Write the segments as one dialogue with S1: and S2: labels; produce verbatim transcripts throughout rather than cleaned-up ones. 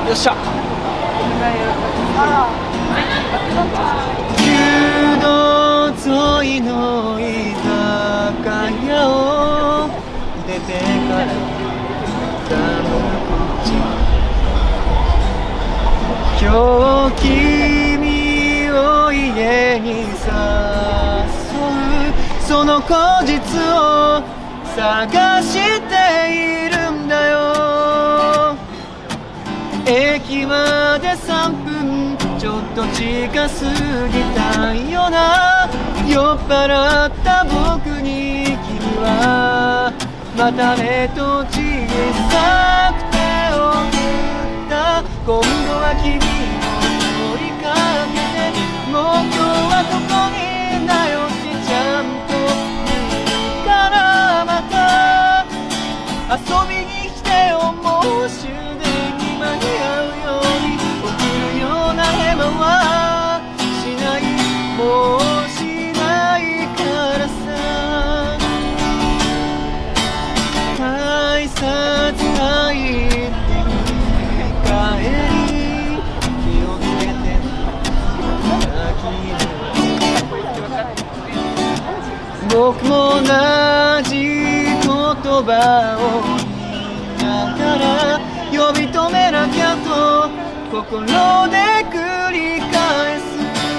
S1: よっしゃ。
S2: 旧道沿いの居酒屋を出てから寒口、今日君を家に誘うその口実を探しているんだよ。駅までさんぷん、ちょっと近すぎたよな。酔っ払った僕に君はまたねと小さく手を振った。今度は君を追いかけて、もう今日はここにだよってちゃんと言うからまた遊びに来てよ。もう終電に間に合うように送るようなヘマはしない、もうしないからさ。挨拶入って帰り気をつけて僕も同じ言葉を言いながら呼び止めなきゃと心で繰り返す。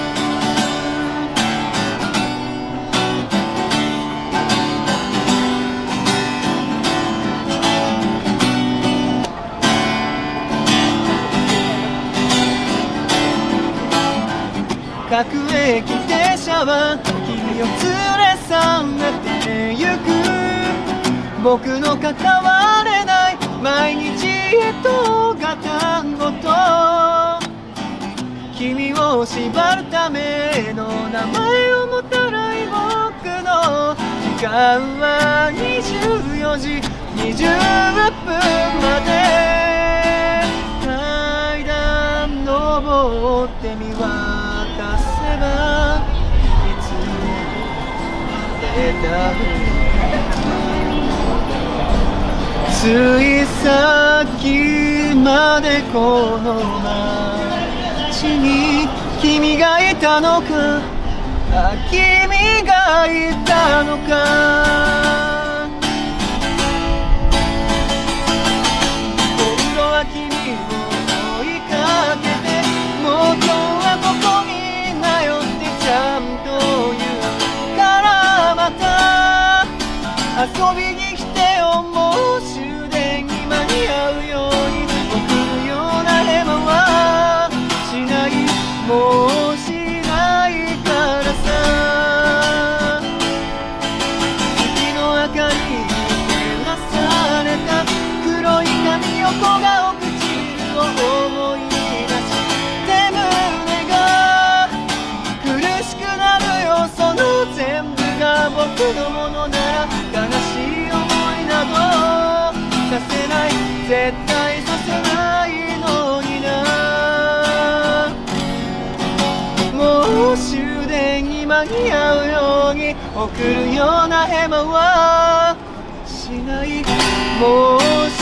S2: 各駅停車は君を連れ去ってゆく。僕の関われない毎日へとガタンゴトン、君を縛るための名前を持たない僕の時間はにじゅうよじにじゅっぷんまで。階段登って見渡せばいつも出たついさっきまでこの街に君がいたのか、あ、君がいたのか。今度は君を追いかけて、もう今日はここになよってちゃんと言うからまた遊びに来てよ。もう終電に間に合うように送るようなヘマはしない、もうしないからさ。月の明かりに照らされた黒い髪横顔唇を思い出して胸が苦しくなるよ。その全部が僕のものなら悲しい思いなどさせない、絶対させないのにな。もう終電に間に合うように送るようなヘマはしない、もう